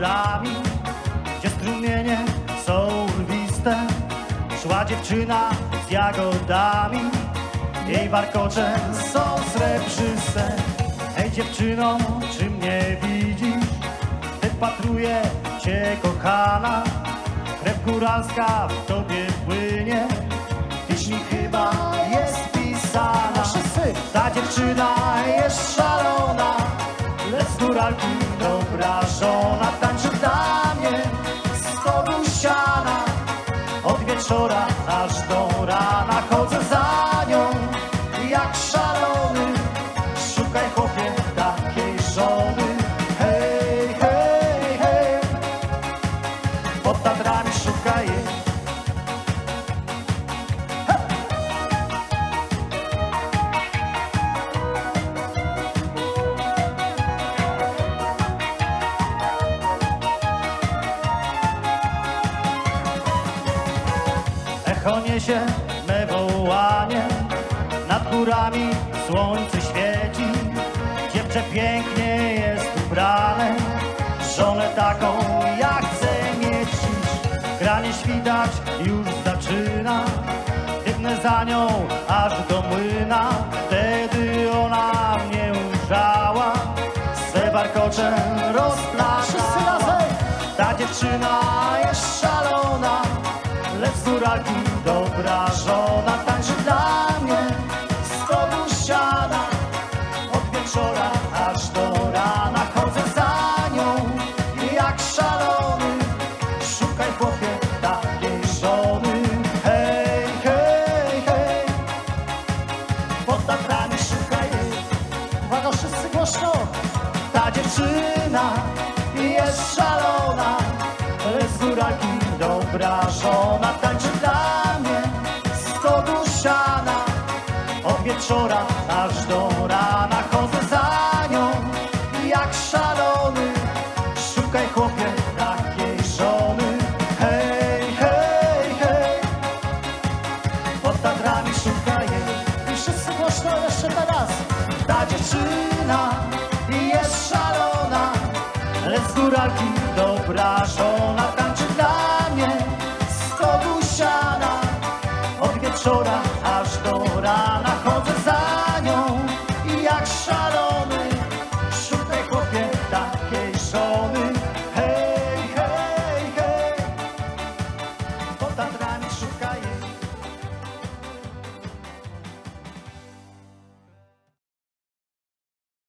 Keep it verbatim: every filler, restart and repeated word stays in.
górami, gdzie strumienie są urwiste. Szła dziewczyna z jagodami, jej warkocze są srebrzyste. Hej dziewczyno, czy mnie widzisz? Wypatruję cię, kochana, krew góralska w tobie płynie, tyś mi chyba jest pisana. Ta dziewczyna jest szalona, lecz z góralki dobra żona. Tańczy dla mnie z stogu siana, od wieczora aż do rana. Chodzę za nią jak szalony, szukaj chłopie takiej żony. Hej, hej, hej, pod Tatrami szukaj jej. Echo niesie me wołanie, nad górami słońce świeci. Dziewczę pięknie jest ubrane, żonę taką ja chcę mieć. Granie świtać już zaczyna, biegnę za nią aż do młyna. Wtedy ona mnie ujrzała, swe warkocze rozplaszała. Ta dziewczyna jest szalona, lecz z góralki dobra żona. Tańczy dla mnie z stogu siana, od wieczora aż do rana. Chodzę za nią jak szalony, szukaj chłopie takiej żony. Hej, hej, hej, pod Tatrami szukaj jej. Uwaga, wszyscy głośno. Ta dziewczyna jest szalona, lecz z góralki dobra żona. Tańczy dla mnie z stogu siana, od wieczora aż do rana. Chodzę za nią jak szalony, szukaj chłopie takiej żony. Hej, hej, hej, pod Tatrami szukaj jej. I wszyscy głośno jeszcze teraz. Ta dziewczyna jest szalona, lecz z góralki dobra żona. Tańczy dla mnie z stogu siana, od wieczora aż do rana.